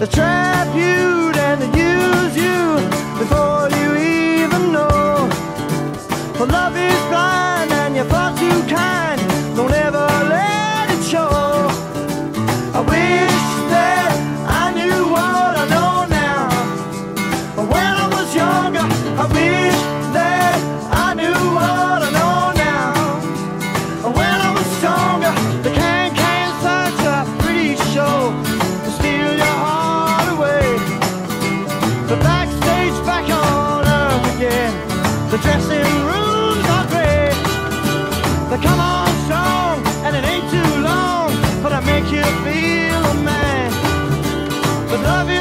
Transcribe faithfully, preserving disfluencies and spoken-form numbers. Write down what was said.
They trap you and they use you before you even know. For love is blind and you're far too kind. Don't ever let it show. I wish that I knew what I know now. But when I was younger, I wish that I knew what I know now. When I was stronger, the can-can such a pretty show to steal your heart away. The backstage back on earth again. The dressing rooms are great. They come on strong and it ain't too long, but I make you feel a man. But love